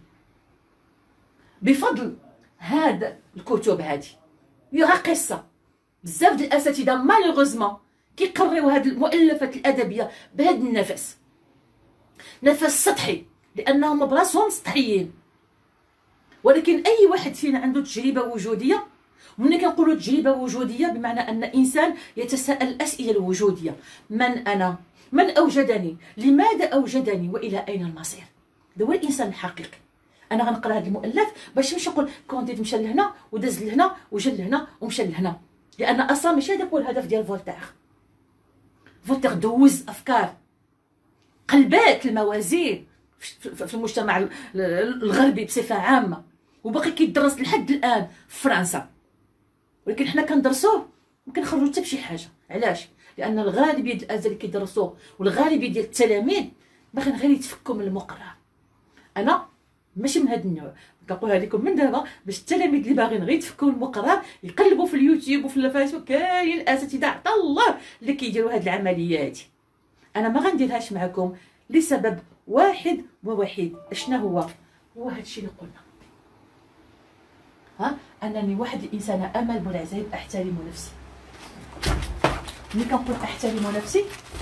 بفضل هاد الكتب. هادي هي قصه. بزاف ديال الاساتذه مالوغوزمون كيقريو هاد المؤلفات الادبيه بهاد النفس، نفس سطحي، لانهم براسهم سطحيين. ولكن اي واحد فينا عنده تجربه وجوديه. وملي كنقولوا تجربه وجوديه بمعنى ان انسان يتساءل الاسئله الوجوديه: من انا؟ من اوجدني؟ لماذا اوجدني؟ والى اين المصير؟ هذا هو الانسان الحقيقي. انا غنقرا هذا المؤلف باش نمشي نقول كونديد مشى لهنا وداز لهنا وجا لهنا ومشى لهنا، لان اصلا ماشي هذاك هو الهدف ديال فولتير. فولتير دوز افكار، قلبات الموازين في المجتمع الغربي بصفه عامه، وباقي كيدرس لحد الان في فرنسا. ولكن حنا كندرسوه ما كنخرجوا حتى بشي حاجه. علاش؟ لان الغالبيه ديال الاساتذه اللي كيدرسوه والغالبيه ديال التلاميذ باغيين غير يتفكوا من المقرر. انا ماشي من هذا النوع، كنقولها لكم من دابا باش التلاميذ اللي باغيين غير يتفكوا من المقرر يقلبوا في اليوتيوب وفي الفيسبوك، كاين الاساتذه عطا الله اللي كيديروا هذه العمليه هذه. انا ما غنديرهاش معكم لسبب واحد ووحيد. اشنا هو؟ هو هذا الشيء اللي قلنا، ها انني واحد الانسانه امل بولعزايب احترم نفسي. ملي كنقول احترم نفسي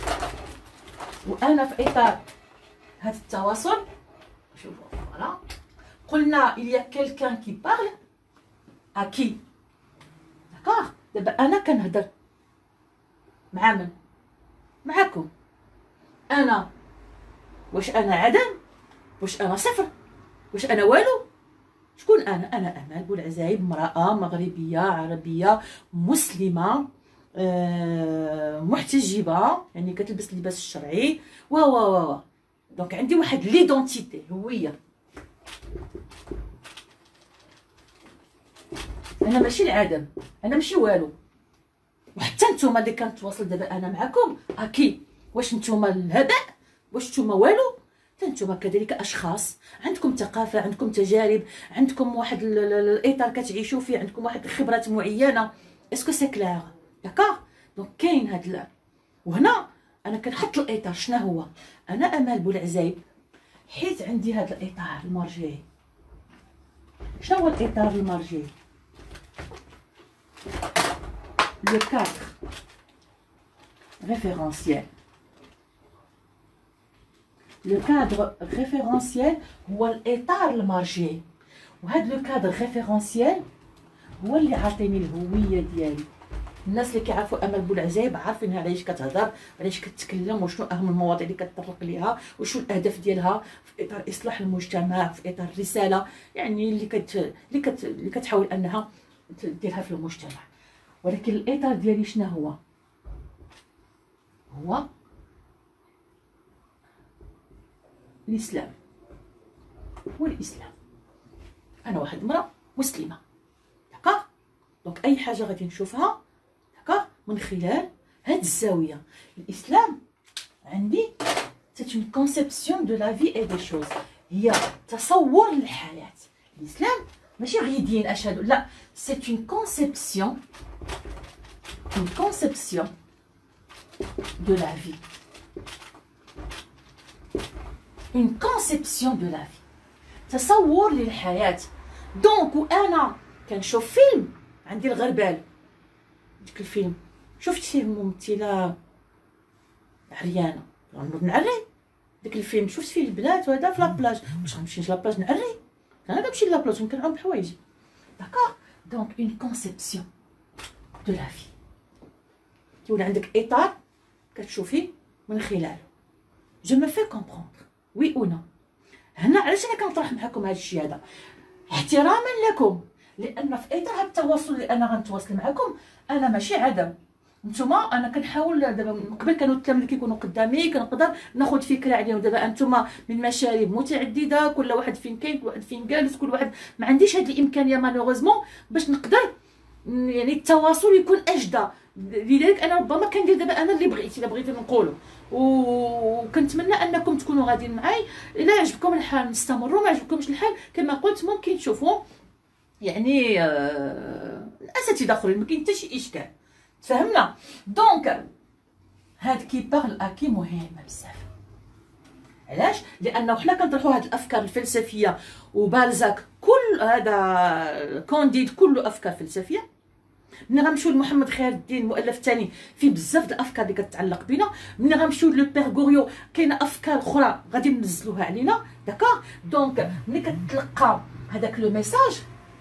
وانا في اطار هذا التواصل، شوفوا فوالا قلنا il y a quelqu'un qui parle à qui. داكوغ. دابا انا كنهضر مع من؟ معكم. انا واش انا عدم؟ واش انا صفر؟ واش انا والو؟ شكون انا؟ انا امال بولعزايب، امراه مغربيه عربيه مسلمه أه محتجبه، يعني كتلبس اللباس الشرعي و و و دونك عندي واحد ليدونتيتي، هويه. انا ماشي العدم، انا ماشي والو. وحتى نتوما اللي كنتواصل دابا انا معكم اكيد، واش نتوما الهباء؟ واش نتوما والو؟ حتى نتوما كذلك اشخاص عندكم ثقافه، عندكم تجارب، عندكم واحد الاطار كتعيشوا فيه، عندكم واحد الخبرات معينه. اسكو سي كلير؟ داكوغ. دونك كاين هاد. وهنا انا كنحط الاطار. شنو هو؟ انا امال بولعزايب حيت عندي هاد الاطار المرجعي. شنو هو الاطار المرجعي؟ لو كادر ريفيرونسيال. لو كادر ريفيرونسيال هو الاطار المرجعي، وهذا لو كادر ريفيرونسيال هو اللي عاطيني الهويه ديالي. الناس اللي كيعرفوا امل بولعزايب عارفين علاش كتهضر، علاش كتكلم، وشنو اهم المواضيع اللي كتطرق ليها، وشنو الاهداف ديالها في اطار اصلاح المجتمع، في اطار الرساله يعني اللي كت اللي, كت... اللي كتحاول انها ديرها في المجتمع. ولكن الاطار ديالي شنو هو؟ هو الاسلام. هو الاسلام. انا واحد المراه مسلمه، داكوغ. دونك اي حاجه غادي نشوفها داكوغ من خلال هاد الزاويه. الاسلام عندي سيت اون كونسيبسيون دو لا في اي دي شوز، هي تصور للحياه. الاسلام ماشي غير دين اشهد، لا، سيت اون كونسيبسيون اون كونسيبسيون دو لا في، اون كونسيبسيون دو لا في، تصور للحياه. دونك وانا كنشوف فيلم عندي الغربال، ديك الفيلم شفت فيه ممثله عريانه، غنوض نعري. ديك الفيلم شفت فيه البنات وهذا في لابلاج، واش غنمشي لابلاج نعري؟ انا غنمشي لابلاج ونكنعم بحوايجي، داكوغ. دونك اون كونسيبسيون دو لا في، كيولي عندك اطار كتشوفي من خلاله. جو مو في كومبروندر وي او نو. هنا علاش انا كنطرح معكم هذا الشيء هذا؟ احتراما لكم، لان في اطار هذا التواصل اللي انا غنتواصل معكم، انا ماشي عدم. نتوما انا كنحاول دابا، من قبل كانوا التلاميذ كيكونوا قدامي كنقدر ناخذ فكره عليهم. دابا انتما من مشارب متعدده، كل واحد فين كاين، كل واحد فين جالس، كل واحد ما عنديش هذه الامكانيه مالوغوزمون باش نقدر يعني التواصل يكون اجدى. لذلك انا ربما كندير دابا انا اللي بغيت الا بغيت نقولوا، وكنتمنى انكم تكونوا غاديين معاي. الا عجبكم الحال نستمروا، ما عجبكمش الحال كما قلت ممكن تشوفوا يعني آه الاساتذه اخرين، ما كاين حتى شي اشكال. تفهمنا؟ دونك هاد كي بارل اكي مهمه بزاف. علاش؟ لانه حنا كنطرحوا هاد الافكار الفلسفيه، وبالزاك كل هذا كونديد كله افكار فلسفيه. ملي غنمشيو لمحمد خير الدين المؤلف الثاني فيه بزاف د الافكار اللي كتعلق بنا. ملي غنمشيو لو بير غوريو كاينه افكار اخرى غادي ننزلوها علينا. داكوغ؟ دونك ملي كتلقى هذاك لو ميساج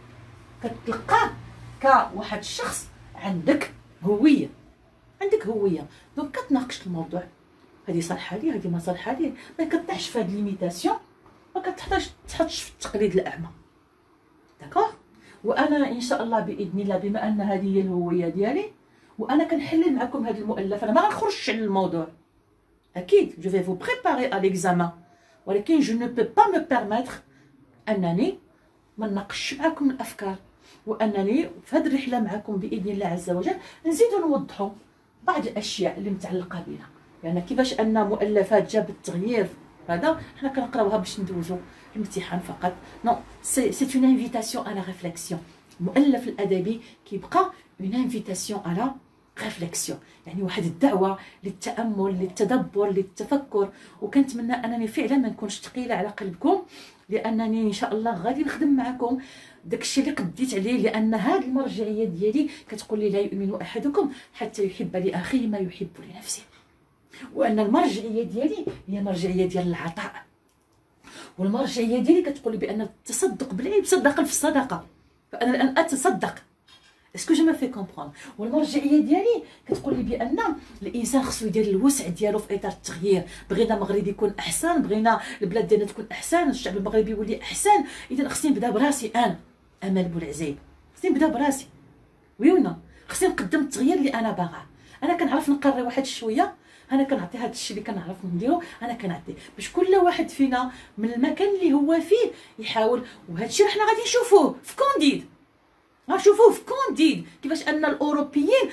كتلقاه كواحد الشخص عندك هويه، عندك هويه. دونك كتناقش الموضوع، هذه صالحه لي، هذه ما صالحه لي، ما كطيحش في هاد ليميتاسيون، ما كتحطش تحطش في التقليد الاعمى. داكوغ؟ وانا ان شاء الله باذن الله بما ان هذه هي الهويه ديالي، وانا كنحلل معكم هذا المؤلف، انا ما غنخرجش على الموضوع اكيد. جو في فو بريباري ا ليكزامان، ولكن جو نو بو با مو بيرميتر انني ما نناقش معكم الافكار، وانني في هذه الرحله معكم باذن الله عز وجل نزيدوا نوضحوا بعض الاشياء اللي متعلقه بنا. يعني كيفاش ان مؤلفات جابت التغيير هذا حنا كنقراوها باش ندوزو الامتحان فقط. نو سي سي اون انفيتاسيون على ريفليكسيون. المؤلف الادبي كيبقى اون انفيتاسيون على ريفليكسيون، يعني واحد الدعوه للتامل، للتدبر، للتفكر. وكنتمنى انني فعلا ما نكونش ثقيله على قلبكم، لانني ان شاء الله غادي نخدم معكم داكشي اللي قديت عليه. لان هذه المرجعيه ديالي كتقول لي لا يؤمن احدكم حتى يحب لاخيه ما يحب لنفسه، وان المرجعيه ديالي هي مرجعيه ديال العطاء، والمرجعيه ديالي كتقول لي بان التصدق بالعيب صدقه في الصدقه، فانا الان اتصدق. اسكو جو ما في كومبروند؟ والمرجعيه ديالي كتقول لي بان الانسان خصو يدير الوسع ديالو في اطار التغيير. بغينا المغرب يكون احسن، بغينا البلاد ديالنا تكون احسن، الشعب المغربي يولي احسن، اذا خصني نبدا براسي. انا امل بوالعزيب خصني نبدا براسي، ويونا خصني نقدم التغيير اللي انا باغاه. انا كنعرف نقري واحد شويه، انا كنعطي هذا الشيء اللي كنعرف نديرو، انا كنعطي باش كل واحد فينا من المكان اللي هو فيه يحاول. وهذا الشيء حنا غادي نشوفوه في كونديد، غنشوفوه في كونديد كيفاش ان الاوروبيين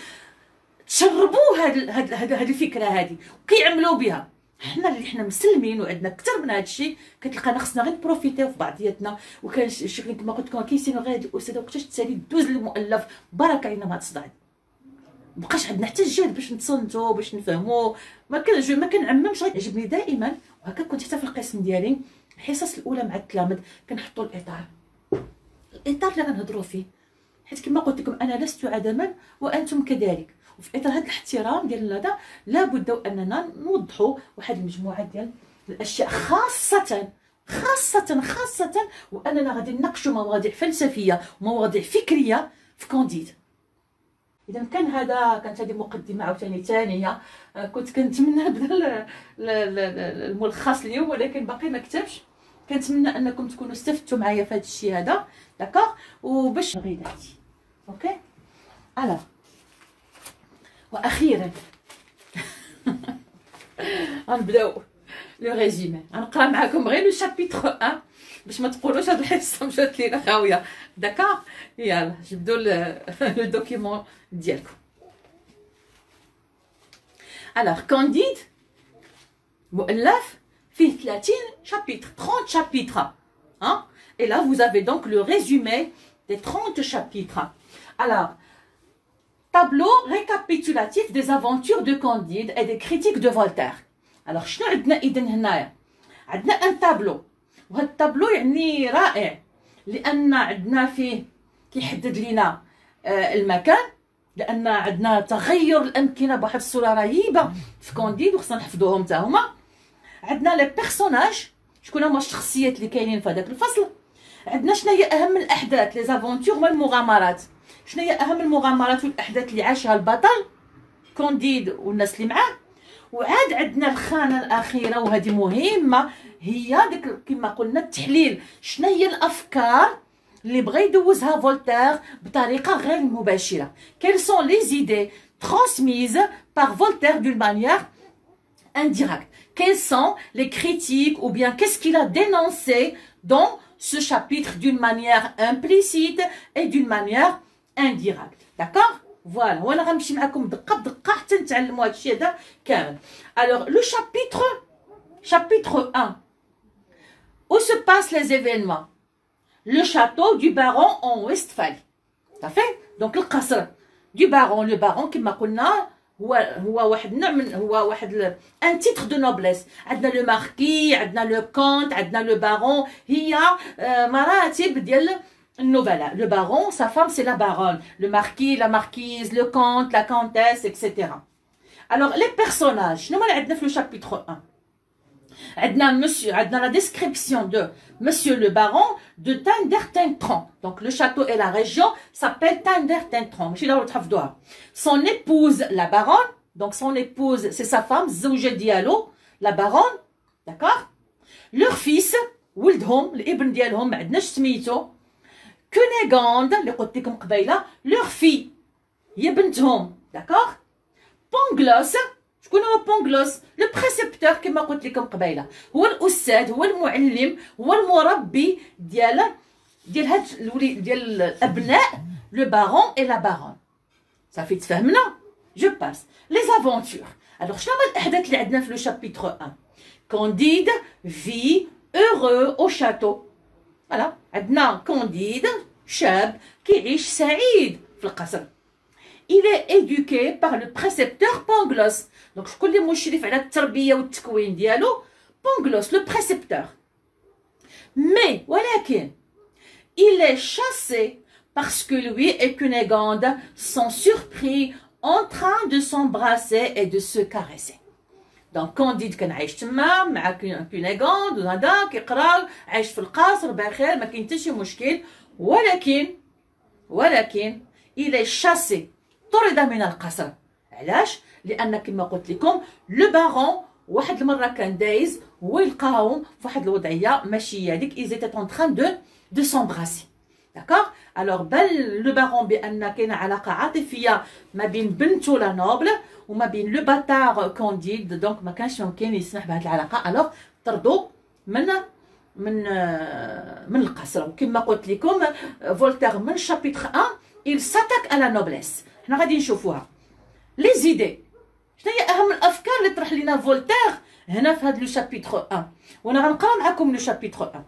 تشربوا هاد هاد هاد الفكره هذه وكيعملوا بها. حنا اللي حنا مسلمين وعندنا اكثر من هذا الشيء كتلقانا خصنا غير بروفيتيو في بعضياتنا. وكان شي كما قلت لكم كيسينو غير هاد الاستاذه وقتاش تسالي دوز المؤلف بركه علينا ما تصدع. مبقاش عندنا حتى الجهد باش نتصنتو باش نفهمو. ما كان ما كنعممش. يعجبني دائما وهكا كنت حتى في القسم ديالي الحصص الاولى مع التلاميذ كنحطوا الاطار، الاطار اللي غنهضروا فيه، حيت كما قلت لكم انا لست عدما وانتم كذلك. وفي اطار هذا الاحترام ديال هذا لابد اننا نوضحوا واحد المجموعه ديال الاشياء، خاصه خاصه خاصه واننا غادي نناقشوا مواضيع فلسفيه ومواضيع فكريه في كونديد. اذا كان هذا كانت هذه مقدمه عاوتاني ثانيه. كنت كنتمنى نبدا الملخص اليوم ولكن باقي ما كتبش. كنتمنى انكم تكونوا استفدتوا معايا في هذا الشيء هذا. داكوغ؟ وباش غيداتي اوكي. الوغ واخيرا غنبداو لو ريزومي. غنقرا معكم غير لو شابيتر واحد باش ما تقولوش هاد الحصه مشات لينا خاويه. داكوغ؟ يلا جبدوا لو دوكيمون ديالكم. الوغ كونديد مؤلف فيه ثلاثين chapitres, trente chapitres, hein? Et là, vous avez donc le résumé des trente chapitres. Alors, tableau récapitulatif des aventures de Candide et des critiques de Voltaire. Alors, شنو عندنا إذن هنايا؟ عندنا ان تابلو، وهذا التابلو يعني رائع لأن عندنا فيه كيحدد لنا آه المكان، لأن عندنا تغير الأمكنة بواحد الصورة رهيبة في كونديد وخصنا نحفظوهم حتى هما. عندنا لي بيرسوناج، شكون هما الشخصيات اللي كاينين في هذاك الفصل. عندنا شنو هي اهم الاحداث لي زافونتور والمغامرات، شنو هي اهم المغامرات والاحداث اللي عاشها البطل كونديد والناس اللي معاه. وعاد عندنا الخانه الاخيره وهذه مهمه، هي ديك كما قلنا التحليل، شنو هي الافكار اللي بغى يدوزها فولتير بطريقه غير مباشره. Quelles sont les idées transmises par Voltaire d'une manière indirecte? Quelles sont les critiques ou bien qu'est-ce qu'il a dénoncé dans ce chapitre d'une manière implicite et d'une manière indirecte? D'accord? Voilà. وانا غنمشي معكم دقه بدقه حتى نتعلموا هذا الشيء هذا كامل. Alors le chapitre chapitre un. Où se passent les événements? Le château du baron en Westphalie. Ça fait? Donc le قصر du baron. Le baron كما قلنا هو هو واحد نوع من هو واحد ان تيتر دو نوبليس. عندنا لو ماركي، عندنا لو كونت، عندنا لو بارون. هي مراتب ديال النبلاء. Le baron, sa femme c'est la baronne. Le marquis, la marquise, le comte, la comtesse, et cetera. Alors les personnages. شنو اللي عندنا في le chapitre un? عندنا monsieur, عندنا la description de monsieur le baron de Tindertentron. Donc le château et la région s'appelle Tindertentron. ماشي ضروري تحفظوها. Son épouse la baronne, donc son épouse c'est sa femme, الزوجة ديالو la baronne, d'accord? Leur fils ولدهم الابن ديالهم ما عندناش سميتو. Cunégonde اللي قلت لكم قبيله leur fille هي بنتهم، d'accord? Pangloss شكون هو بونغلوس؟ لو بريسبتور كما قلت لكم قبيله، هو الاستاذ، هو المعلم، هو المربي ديال ديال هاد الوليد ديال الابناء لو بارون اي لا بارون. صافي تفهمنا؟ جو باس لي زافونتور. الوغ شنو هما الاحداث اللي عندنا في لو شابيتر واحد؟ كونديد في heureux au château. فوالا عندنا كونديد شاب كيعيش سعيد في القصر. Il est éduqué par le précepteur Pangloss. Donc شكون اللي مشرف على التربيه والتكوين ديالو؟ Pangloss, le précepteur. Mais ولكن il est chassé parce que lui et Cunégonde sont surpris en train de s'embrasser et de se caresser. Donc Candide كان عايش تما مع كونيغوند وهذا كيقرا عايش في القصر بخير ما كاين حتى شي مشكل، ولكن ولكن il est chassé طرد من القصر. علاش؟ لان كما قلت لكم لو بارون واحد المره كان دايز هو يلقاهم في واحد الوضعيه ماشي هذيك ils étaient en train de de s'embrasser. d'accord. alors بل لو بارون بان كاينه علاقه عاطفيه ما بين بنته لا نوبل وما بين لو باتار كونديد، دونك ما كانش ممكن يسمح بهذه العلاقه. الوغ طردوا من من من القصر. وكما قلت لكم فولتير من شابيتر واحد il s'attaque à la noblesse. حنا غادي نشوفوها لي زيدي. شنو هي اهم الافكار اللي طرح لنا فولتير هنا في هذا لو شابيتر واحد، وانا غنقرا معكم لو شابيتر واحد.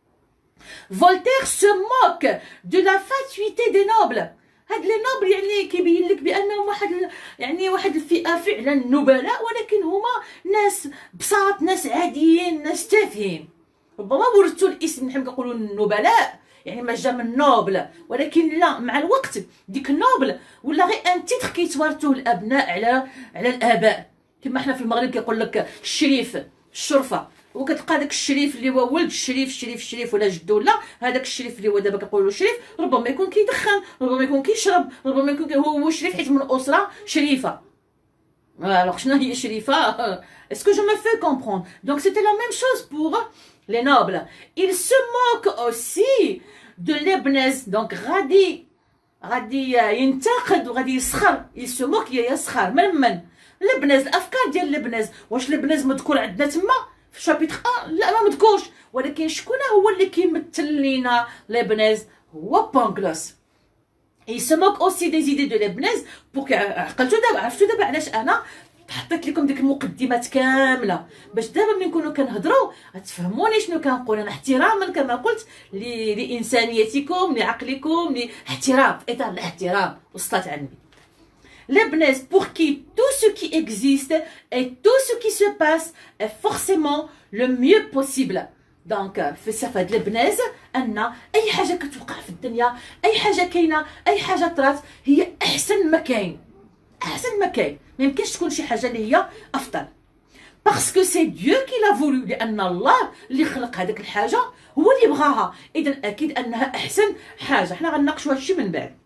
فولتير se moque de la fatuité des nobles. هاد لي نوبل يعني كيبين لك بانهم واحد يعني واحد الفئه فعلا نبلاء، ولكن هما ناس بساط، ناس عاديين، ناس تافهين. ربما ورثوا الاسم نحن كنقولوا النبلاء يعني ما جا من نوبل، ولكن لا، مع الوقت ديك النوبل ولا غير ان تيتر كيتوارثوه الابناء على على الاباء. كما حنا في المغرب كيقول لك الشريف الشرفه، وكتلقى داك الشريف اللي هو ولد الشريف الشريف الشريف ولا جدو، لا هذاك الشريف اللي هو دابا كيقولوا شريف ربما يكون كيدخن، ربما يكون كيشرب، ربما يكون هو هو شريف حيت من اسره شريفه. alors شنو هي شريفه؟ est-ce que je me fais comprendre? donc c'était la même chose pour les nobles. il se moque aussi de l'Ebnez. donc غادي غادي ينتقد وغادي يسخر. il se moque يسخر من من الابنز، الافكار ديال الابنز. واش الابنز مذكور عندنا تما في شابيتر واحد؟ لا ما مذكورش، ولكن شكون هو اللي كيمثل لينا لابنز؟ هو بونغلوس. il se moque aussi des idées de l'Ebnez. pour عقلتو دابا، عرفتو دابا علاش انا حطيت لكم ديك المقدمات كامله، باش دابا ملي نكونوا كنهضروا غتفهموني شنو كنقول انا، احتراما كما قلت لانسانيتكم لعقلكم، لاحترام في اطار الاحترام والصلاه على النبي. L'Ebnez pour qui tout ce qui existe et tout ce qui se passe est forcément le mieux possible. donc فلسفه الابنز ان اي حاجه كتوقع في الدنيا، اي حاجه كاينه، اي حاجه طرات هي احسن ما كاين، احسن ما كاين، ما يمكنش تكون شي حاجه اللي هي افضل. باسكو سي ديو كي لا فولو، لان الله اللي خلق هذيك الحاجه هو اللي بغاها، اذا اكيد انها احسن حاجه. حنا غنناقشوا هادشي من بعد.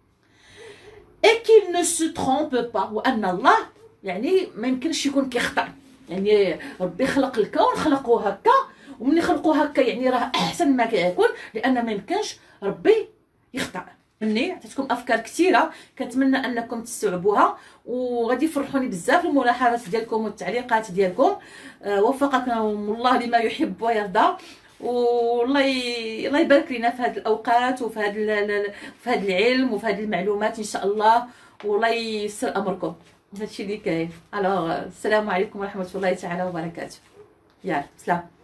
et qu'il ne se trompe pas، وان الله يعني ما يمكنش يكون كيخطا. يعني ربي خلق الكون خلقوه هكا، وملي خلقوه هكا يعني راه احسن ما كيكون، لان ما يمكنش ربي يخطأ. مني عطيتكم افكار كثيره، كنتمنى انكم تستوعبوها، وغادي يفرحوني بزاف الملاحظات ديالكم والتعليقات ديالكم. أه وفقكم الله لما يحب ويرضى، والله ي... الله يبارك لنا في هذه الاوقات وفي هذا ال... في هذا العلم وفي هذه المعلومات ان شاء الله، والله يسر امركم. هادشي اللي كاين. الوغ السلام عليكم ورحمه الله تعالى وبركاته. يلا سلام.